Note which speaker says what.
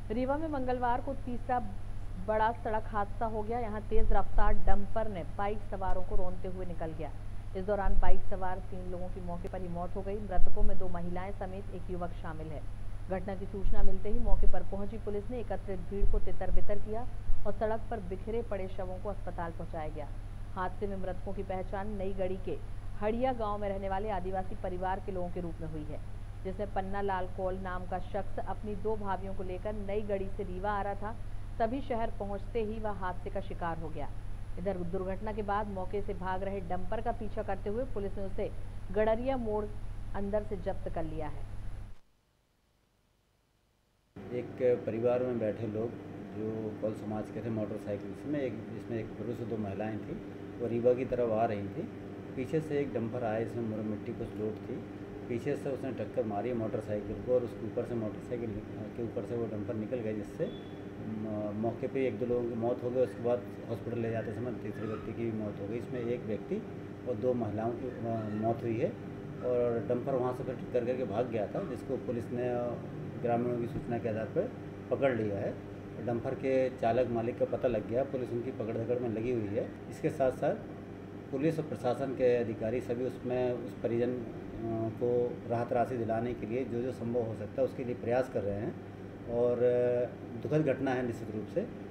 Speaker 1: रीवा में मंगलवार को तीसरा बड़ा सड़क हादसा हो गया। यहां तेज रफ्तार डंपर ने बाइक सवारों को रौंदते हुए निकल गया। इस दौरान बाइक सवार 3 लोगों की मौके पर ही मौत हो गई। मृतकों में 2 महिलाएं समेत एक युवक शामिल है। घटना की सूचना मिलते ही मौके पर पहुंची पुलिस ने एकत्रित भीड़ को तितर-बितर किया और सड़क पर बिखरे पड़े शवों को अस्पताल पहुंचाया गया। हादसे में मृतकों की पहचान नई गढ़ी के हड़िया गांव में रहने वाले आदिवासी परिवार के लोगों के रूप में हुई है, जिसमें पन्ना लाल कौल नाम का शख्स अपनी 2 भाभियों को लेकर नई गढ़ी से रीवा आ रहा था। तभी शहर पहुंचते ही वह हादसे का शिकार हो गया। इधर दुर्घटना के बाद मौके से भाग रहे डंपर का पीछा करते हुए पुलिस ने उसे गड़रिया मोड़ अंदर से जब्त कर लिया है।
Speaker 2: एक परिवार में बैठे लोग जो कौल समाज के थे मोटरसाइकिल में, जिसमें एक पुरुष और 2 महिलाएं थी, वो रीवा की तरफ आ रही थी। पीछे से एक डंपर आया, इसमें मिट्टी कुछ लोड थी। पीछे से उसने टक्कर मारी मोटरसाइकिल को और उसके ऊपर से मोटरसाइकिल के ऊपर से वो डंपर निकल गया, जिससे मौके पे 1-2 लोगों की मौत हो गई। उसके बाद हॉस्पिटल ले जाते समय तीसरे व्यक्ति की भी मौत हो गई। इसमें एक व्यक्ति और 2 महिलाओं की मौत हुई है और डंपर वहाँ से फिर टक्कर करके भाग गया था, जिसको पुलिस ने ग्रामीणों की सूचना के आधार पर पकड़ लिया है। डंपर के चालक मालिक का पता लग गया, पुलिस उनकी पकड़ धकड़ में लगी हुई है। इसके साथ साथ पुलिस और प्रशासन के अधिकारी सभी उसमें उस परिजन को राहत राशि दिलाने के लिए जो संभव हो सकता है उसके लिए प्रयास कर रहे हैं और दुखद घटना है निश्चित रूप से।